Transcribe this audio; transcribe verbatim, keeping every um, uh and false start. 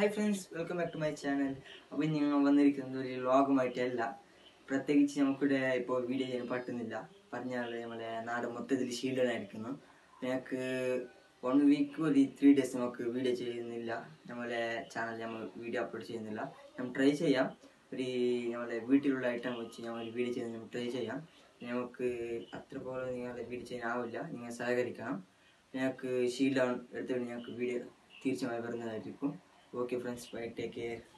Hi friends, welcome back to my channel. അപ്പോൾ ഞങ്ങൾ വന്നിരിക്കുന്നത് ഒരു വ്ളോഗുമായിട്ടല്ല, പ്രത്യേകിച്ച് നമുക്കിവിടെ ഇപ്പോൾ വീഡിയോ ചെയ്യാൻ പറ്റുന്നില്ല. പറഞ്ഞാൽ നമ്മളെ നാട് മൊത്തത്തിൽ ഷീൽഡായിരിക്കുന്നു. ഞങ്ങൾക്ക് വൺ വീക്ക് ഒരു ത്രീ ഡേയ്സ് നമുക്ക് വീഡിയോ ചെയ്യുന്നില്ല. നമ്മളെ ചാനൽ നമ്മൾ വീഡിയോ അപ്ലോഡ് ചെയ്യുന്നില്ല. നമ്മൾ ട്രൈ ചെയ്യാം, ഒരു നമ്മളെ വീട്ടിലുള്ള ഐറ്റം വെച്ച് നമ്മൾ വീഡിയോ ചെയ്യുന്നത് നമ്മൾ ട്രൈ ചെയ്യാം. ഞങ്ങൾക്ക് അത്ര പോലെ നിങ്ങളെ വീഡിയോ ചെയ്യാനാവില്ല, നിങ്ങൾ സഹകരിക്കണം. ഞങ്ങൾക്ക് ഷീൽഡ് എടുത്തുകൊണ്ട് ഞങ്ങൾക്ക് വീഡിയോ തീർച്ചയായും വരുന്നതായിരിക്കും. Okay friends, bye, take care.